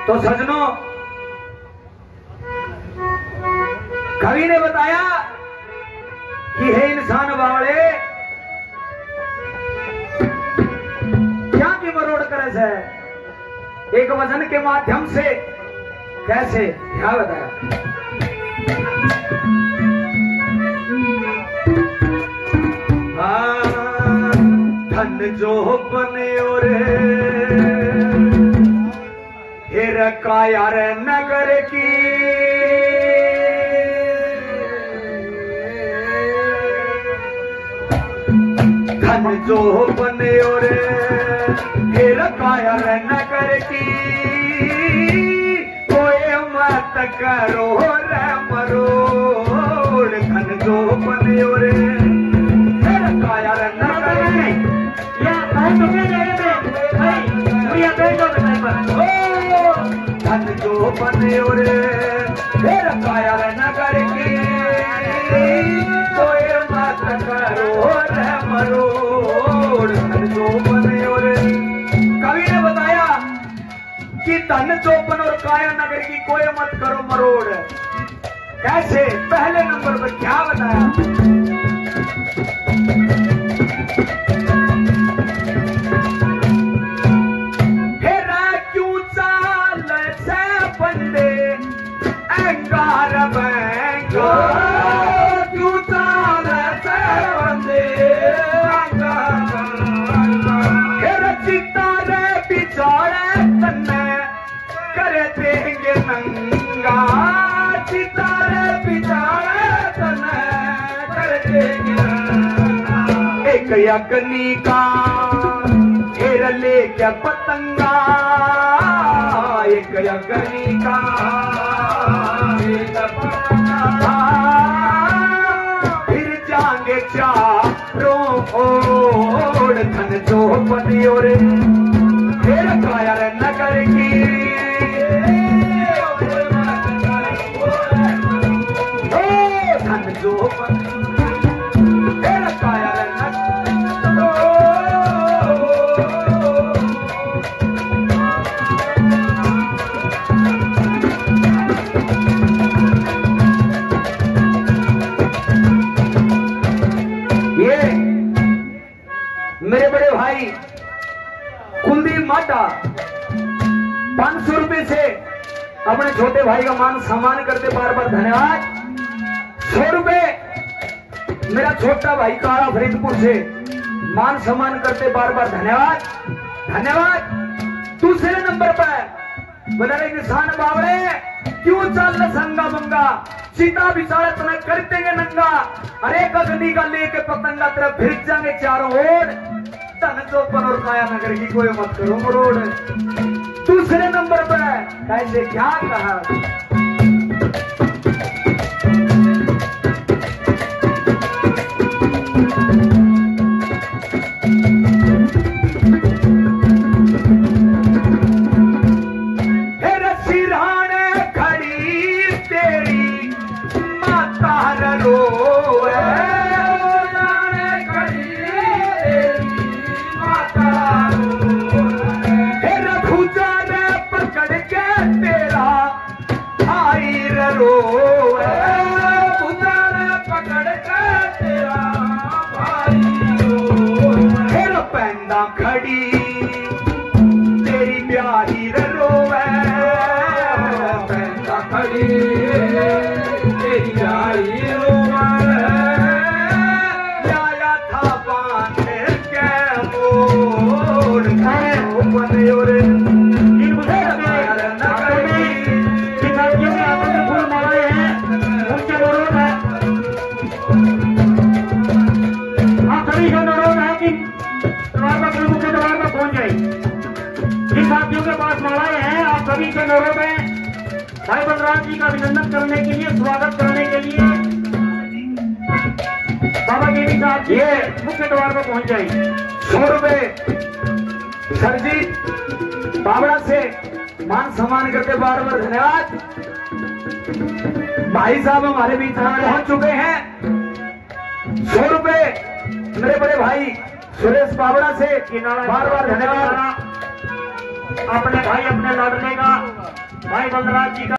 तो सजनों, कवि ने बताया कि हे इंसान बावड़े, क्या की मरोड़ करे से एक वजन के माध्यम से कैसे, क्या बताया? धन जो बने और हिर काया रे नगर की, धन जो बने और हिर काया रे नगर की, कोई मत करो रे मरोड़। धन जो बने और हिर काया रे नगर की, धन जो बने और फिर काया नगर की, कोई मत करो रे मरोड़। धन जो बने और कवि ने बताया कि धन चौपन और काया नगर की कोई मत करो मरोड़। कैसे? पहले नंबर पर क्या बताया? एक अग्नि का घेर लेके पतंगा, एक अग्नि का फिर जाएंगे चारों ओर। धन जो बनी और फिर काया रे नगर की, धन जो बनी फिर काया रे मेरे बड़े भाई कुलदीप माटा 500 रुपए से अपने छोटे भाई का मान सम्मान करते, बार बार धन्यवाद। 100 रुपए मेरा छोटा भाई काला फरीदपुर से मान सम्मान करते, बार बार धन्यवाद धन्यवाद। दूसरे नंबर पर बता रहे किसान बावड़े, क्यों चल संगा मंगा, सीता बिचारा तुम्हें कर देंगे नंगा, अरे अग्नि का लेके पतंगा तरफ फिर जाएंगे चारों ओर। धन चौपन और काया नगर की कोई मत करो मरोड़। दूसरे नंबर पर कैसे, क्या कहा? खड़ी तेरी प्यारी रोवे, पैसा खड़ी तेरी प्यारी रोवे, आया था बांध के मोड़। बने और सभी के अनुरोध है भाई बलराम जी का अभिनंदन करने के लिए, स्वागत करने के लिए बाबा देवी साहब जी मुख्य द्वार पर पहुंच जाएंगे। 100 रुपए सर जी बावड़ा से मान सम्मान करते, बार बार धन्यवाद। भाई साहब हमारे बीच पहुंच चुके हैं। 100 रुपए मेरे बड़े भाई सुरेश बावड़ा से बार बार धन्यवाद। अपने भाई अपने लड़ने का भाई बलराज जी का